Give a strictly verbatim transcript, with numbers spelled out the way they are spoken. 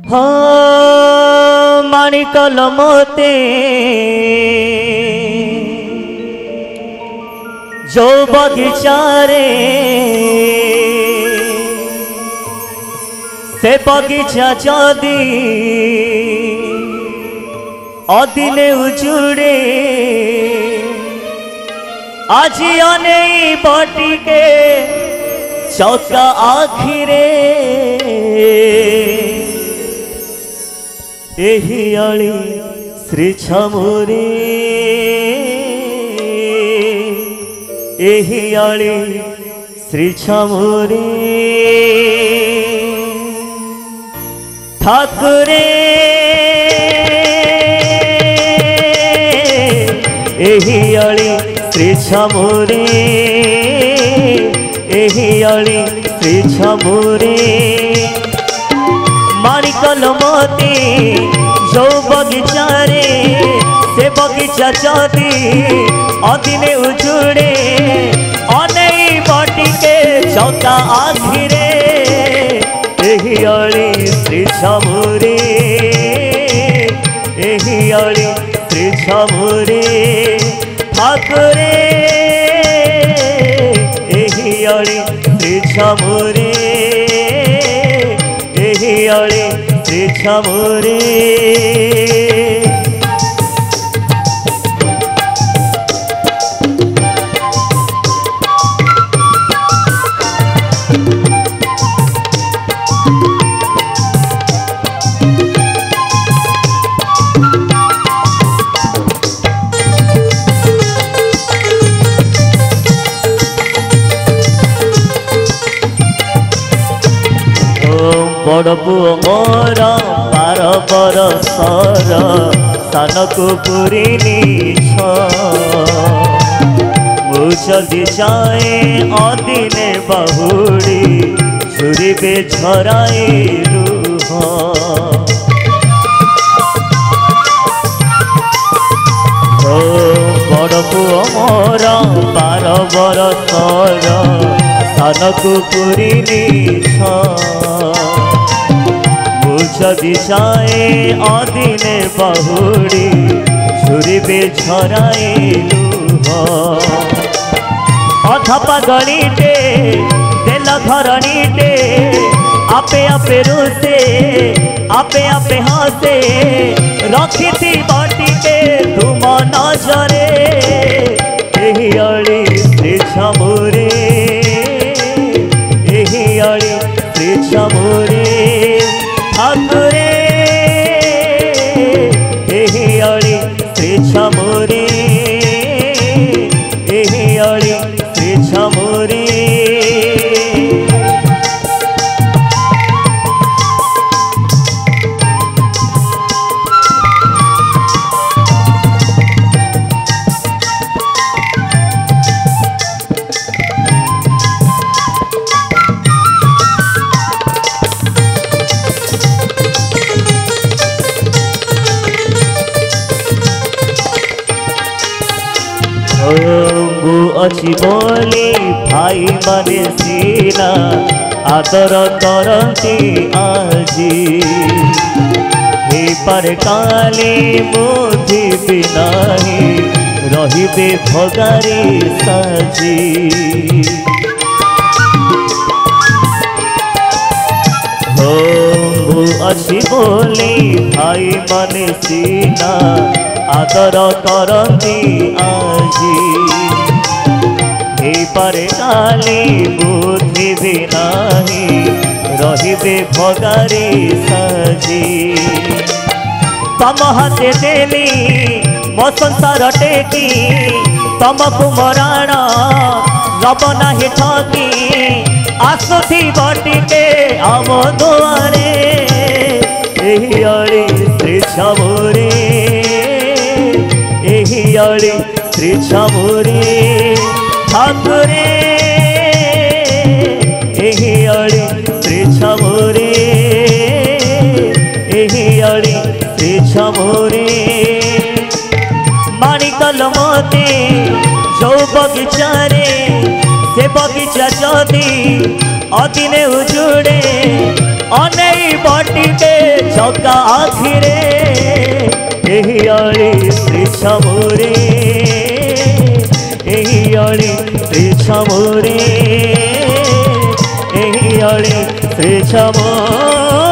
हाँ माणिकल मोते जो बगीचारे से बगीचा जदी अदिने उजुड़े आज अने बटिके चौका आखिरे एही अली श्री छमुरे एही अली श्री छमुरे ठाकुरे एही अली श्री छमुरे एही अली श्री छमुरे माणिकल मोती जो बगीचारे से बगीचा जदी अदिने उजुड़े अनेई बटिके चौका आखिरे एही अली श्री छमुरे एही अली श्री छमुरे ठाकुरे एही अली श्री छमुरे एही अली श्री छमुरे बड़ पुओ मोर बार बरसर सानकु पुरीनी छदी जाए अदिने बहुड़ी झुरिबे झराई रुह बड़ पुओ मोर बार बरसर सानकु पुरीनी छदी जाए अदिने बहुड़ी झुरिबे झराई लुह अधपा गणीटे देल घरणीटे आपे आपे रुसे आपे आपे हसे रखी बटिके तुम नजरे एही अली श्री छमुरे एही अली श्री छमुरे ठाकुरे एही अली श्री छमुरे एही अली श्री छमुरे अच्छी बोली भाई माने सीना आदर करती आजी हे पर काली मुझी बिनाही रहिबे भगारी साजी हो अच्छी बोली भाई माने सीना आदर करती आजी हे परे काली बुद्धि भी नाही रहिबे भगारी साजी तम हाथे देली मो संसार टेकी तमकु मराण रब नाही ठगी आसुथी बटिके आम दुआरे एही अली श्री छमुरे एही अली श्री छमुरे ठाकुरे एही अली श्री छमुरे एही अली श्री छमुरे माणिकल मोती जो बगीचारे से बगीचा जदी अदिने उजुड़े अनेई बटिके चका आखिरे एही अली श्री छमुरे एही अली श्री छमुरे एही अली श्री छमुरे